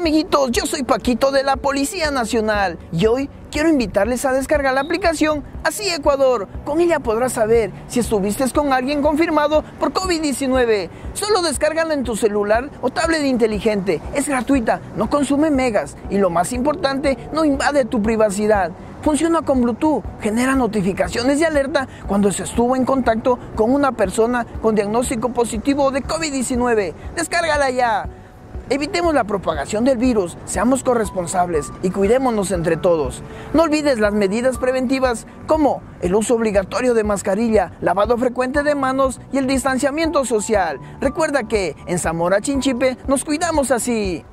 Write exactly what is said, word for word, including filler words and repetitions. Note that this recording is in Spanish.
amiguitos, yo soy Paquito de la Policía Nacional y hoy quiero invitarles a descargar la aplicación Así Ecuador. Con ella podrás saber si estuviste con alguien confirmado por COVID diecinueve. Solo descárgala en tu celular o tablet inteligente. Es gratuita, no consume megas y lo más importante, no invade tu privacidad. Funciona con Bluetooth, genera notificaciones de alerta cuando se estuvo en contacto con una persona con diagnóstico positivo de COVID diecinueve. Descárgala ya. Evitemos la propagación del virus, seamos corresponsables y cuidémonos entre todos. No olvides las medidas preventivas como el uso obligatorio de mascarilla, lavado frecuente de manos y el distanciamiento social. Recuerda que en Zamora Chinchipe nos cuidamos así.